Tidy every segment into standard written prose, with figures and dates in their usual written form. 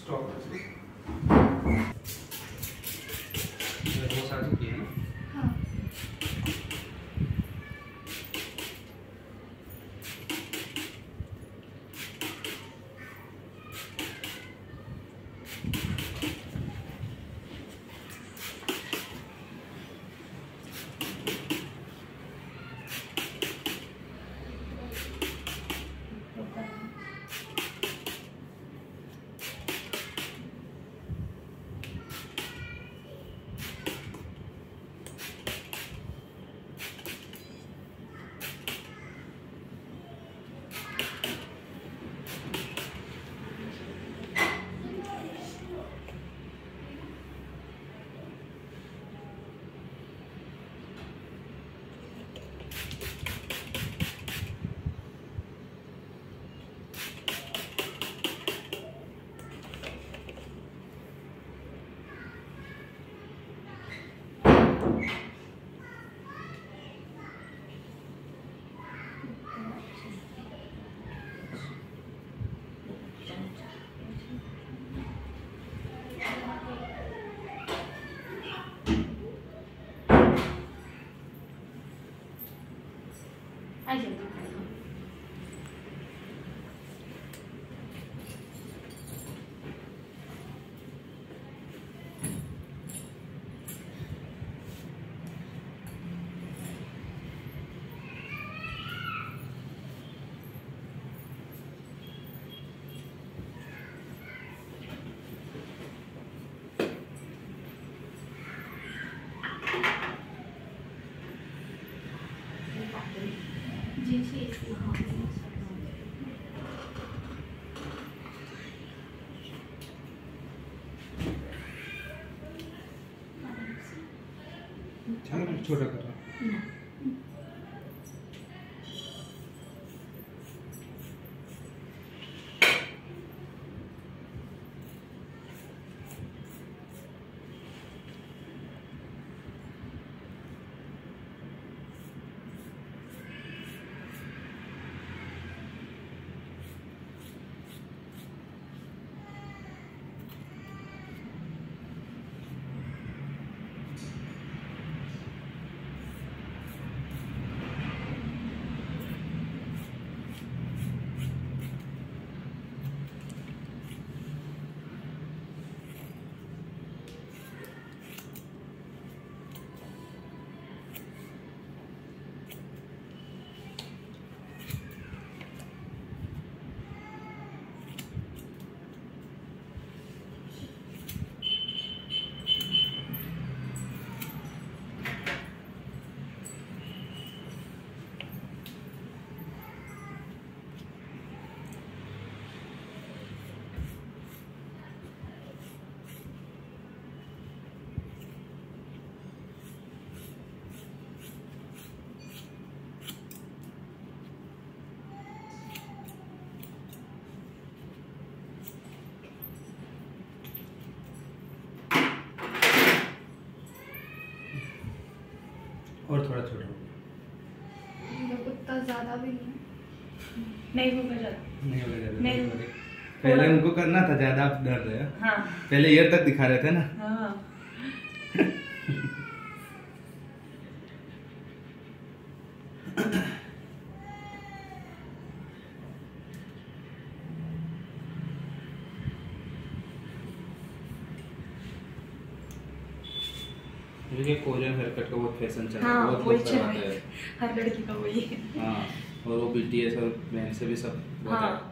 Stop वो सारी की है ना। हाँ आ जाइए। जी जी छोटा कर रहा और थोड़ा छोटा उतना ज़्यादा भी नहीं होगा ज़्यादा नहीं होगा ज़्यादा नहीं पहले उनको करना था ज़्यादा, आप डर रहे हो। हाँ पहले ईयर तक दिखा रहे थे ना। हाँ क्योंकि कोरियन हेयर कट का बहुत फैशन चल रहा है, हाँ बहुत वही लोग चल करवाते रहा है, हैं। हर लड़की का वही है। हाँ, और वो BTS और बहन से भी सब बहुत हाँ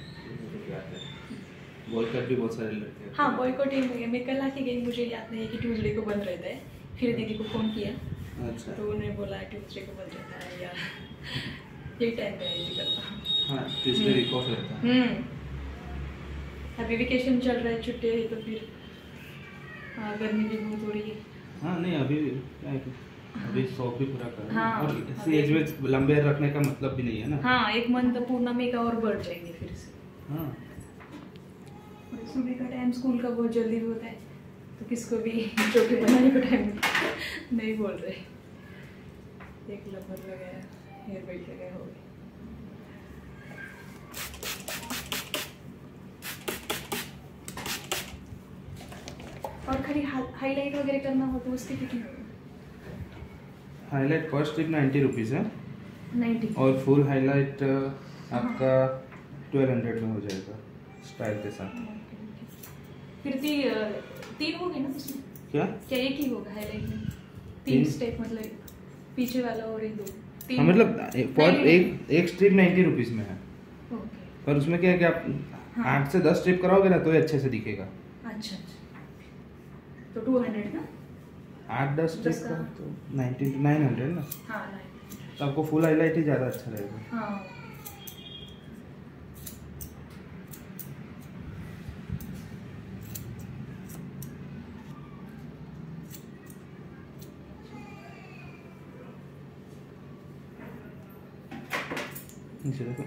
बॉयकट भी बहुत सारे लड़के हैं। हाँ बॉयकॉट ही हुई है। मैं कल आके गई, मुझे याद नहीं है कि ट्यूसडे को बंद रहता है। फिर दीदी को फ़ोन किया अच्छा, तो उन्होंने बोला ट्यूसडे को बंद रहता है या यही टाइम पे आई थी कल। हाँ ट्यूसडे वीक ऑफ रहता है। अभी वेकेशन चल रहा है, छुट्टी है तो फिर गर्मी भी बहुत हो रही है। हाँ नहीं अभी क्या है कि अभी शौक भी पूरा कर रहे हैं। हाँ, और इस एज में लंबे हेयर रखने का मतलब भी नहीं है ना। हाँ 1 मंथ पूर्णिमा का और बढ़ जाएंगे फिर से। हाँ और सुबह का टाइम स्कूल का बहुत जल्दी भी होता है तो किसको भी चोटी बनाने का टाइम नहीं बोल रहे। एक लबर लगाया, हेयर बेल्ट लगाया, हो गया। और खाली हाईलाइट वगैरह करना हो तो उसकी कितनी होगी? हाईलाइट पर स्ट्रिप 90 रुपीज़ है 90 और फुल हाईलाइट आपका 1200 में हो जाएगा स्टाइल के साथ। फिर तीन हो गए ना उसमें? क्या एक ही होगा हाईलाइट में? तीन स्टेप मतलब पीछे वाला और एक दो तीन? हाँ, मतलब पर एक स्ट्रिप 90 रुपीज़ में है। ओके। पर उसमें क्या है कि आप 8 से 10 स्ट्रिप कराओगे ना तो ये अच्छे से दिखेगा। अच्छा तो 200 ना? 8-10 स्ट्रिप का तो 900 ना। हाँ तो आपको फुल हाईलाइट ही ज़्यादा अच्छा रहेगा। हाँ। नीचे देखो।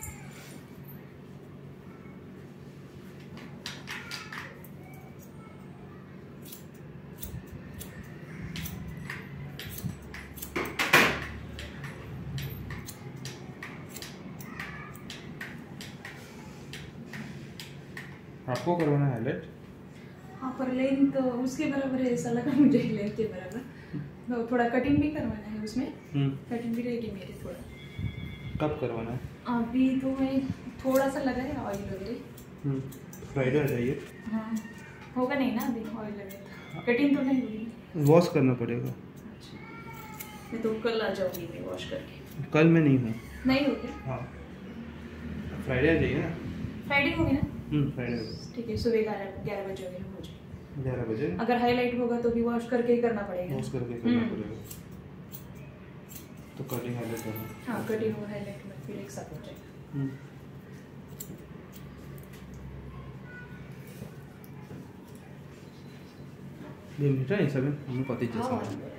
आपको करवाना है हाईलाइट? हाँ पर लेंथ तो उसके बराबर है ऐसा लगा मुझे, लेंथ के बराबर। तो थोड़ा कटिंग भी करवाना है उसमें। कटिंग भी रहेगी मेरी थोड़ा। कब करवाना है? अभी तो मैं थोड़ा सा लगा है ऑयल वगैरह। फ्राइडे आ जाइए। हाँ होगा नहीं ना अभी ऑयल वगैरह? कटिंग तो नहीं होगी? वॉश करना पड़ेगा। अच्छा मैं तो कल आ जाऊँगी मैं वॉश करके। कल मैं नहीं हूँ। नहीं हो गया? हाँ फ्राइडे आ जाइए ना। फ्राइडे होगी ना? फ्राइडे ठीक है सुबह 11 बजे वगैरह हो जाए। 11 बजे अगर हाईलाइट होगा तो भी वॉश करके ही करना पड़ेगा। वॉश करके करना पड़ेगा। तो कटिंग हाईलाइट करना। हाँ कटिंग और हाईलाइट में फिर एक साथ हो जाएगा। ये मीठा है सब हमें पति जैसा हाँ है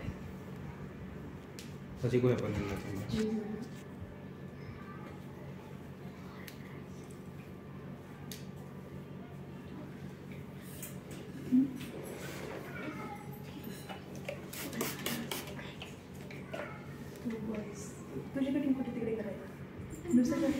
પછી કોઈ अपन नहीं लगता। जी तुझे कटिंग कुठे तिकडे करायला दुसरं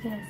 यस।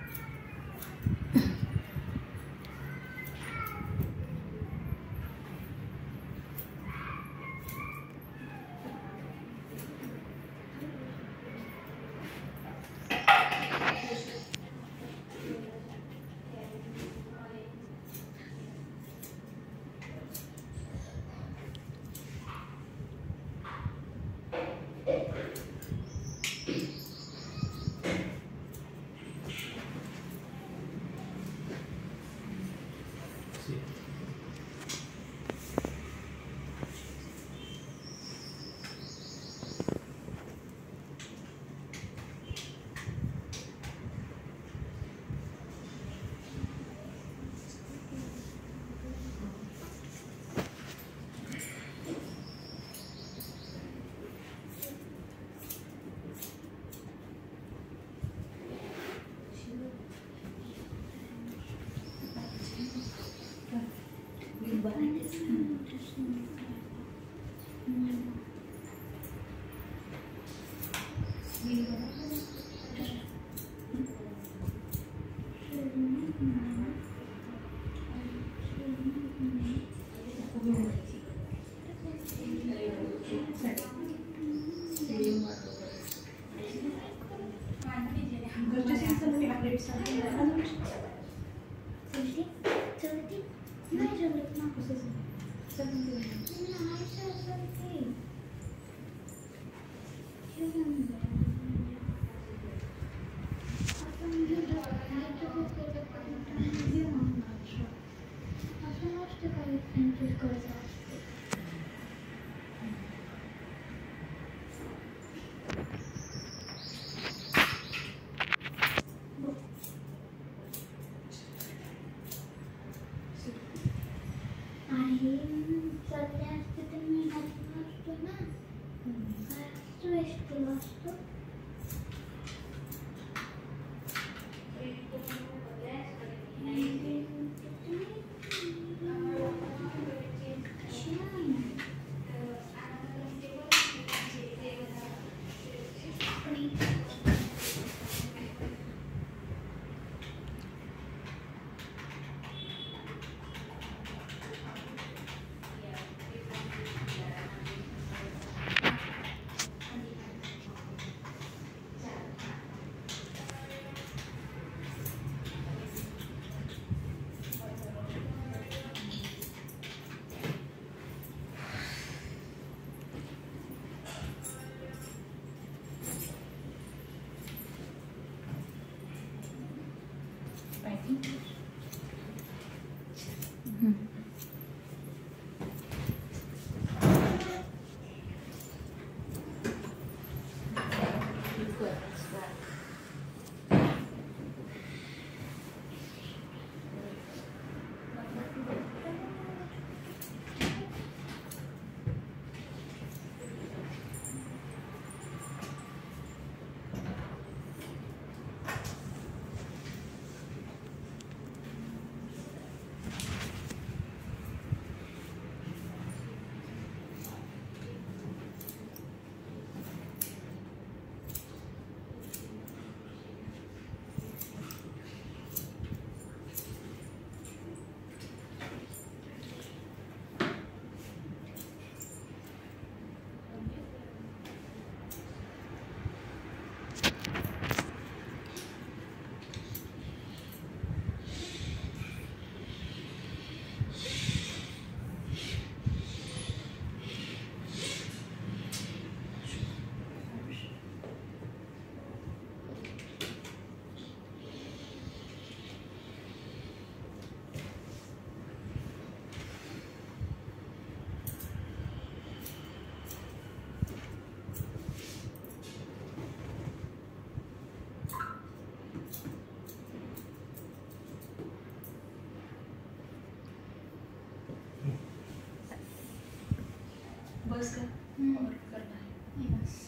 बस कर और करना है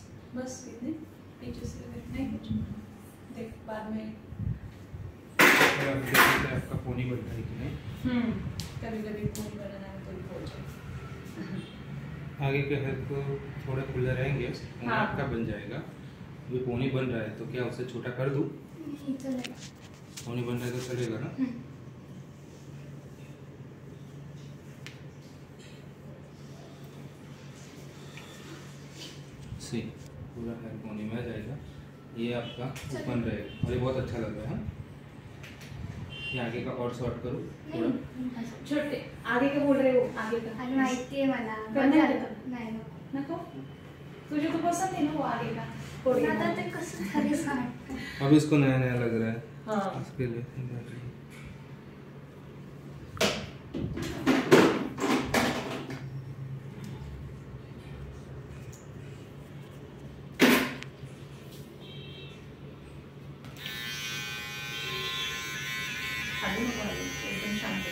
बस इतने पीछे से नहीं कुछ देख बाद में आपका फोन ही बनता है कि नहीं। कभी कभी फोन बनाना है तो बोल जाए आगे के हेड को थोड़ा खुले रहेंगे, हाँ। आपका बन जाएगा। अभी फोन ही बन रहा है तो क्या उसे छोटा कर दूं? नहीं चलेगा। होनी बन रहा है तो चलेगा ना। सी पूरा हेयर कोनी में आ जाएगा। ये आपका ओपन रहेगा और ये बहुत अच्छा लग रहा है। ये आगे का और शॉर्ट करो थोड़ा। छोटे आगे का बोल रहे हो? आगे का आणि माहिती आहे मला करणार आहे का? नाही नको तुझे तो पसंद है ना वो आगे का नको आता ते कसं तरी सांग। अब इसको नया नया लग रहा है। हाँ इसके लिए खाली नको आले, एकदम शांत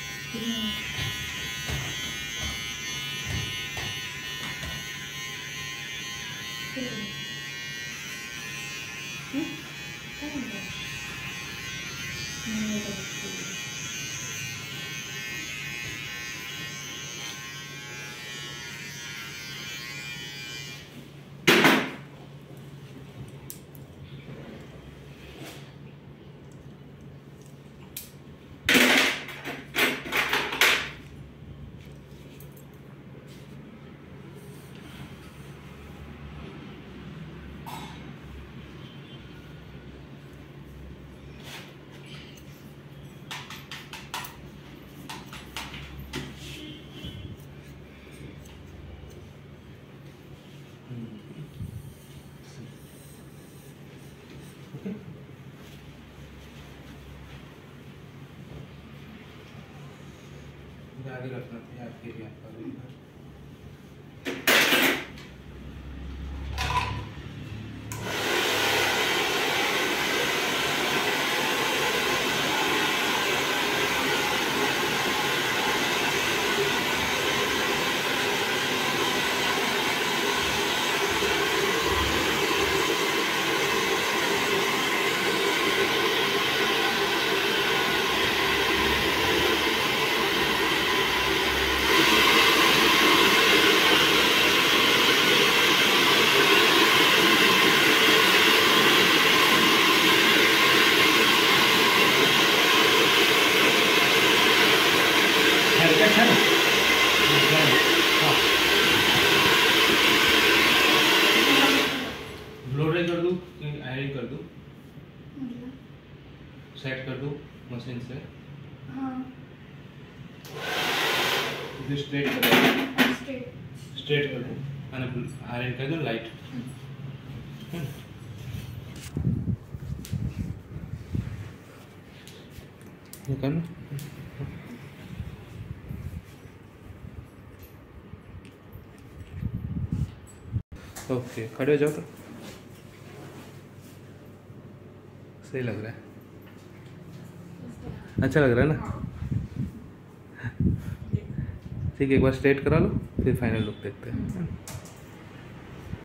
आगे रखना चाहिए आपके लिए आपका भी। ब्लो ड्राई कर दूँ कि आयरन कर दूँ? सेट कर दूँ मशीन से? हाँ इसे स्ट्रेट कर दूँ, स्ट्रेट स्ट्रेट कर दूँ आयरन कर दूँ लाइट। ये करना ओके। खड़े हो जाओ तो सही लग रहा है। अच्छा लग रहा है ना? ठीक है, एक बार स्ट्रेट करा लो फिर फाइनल लुक देखते हैं।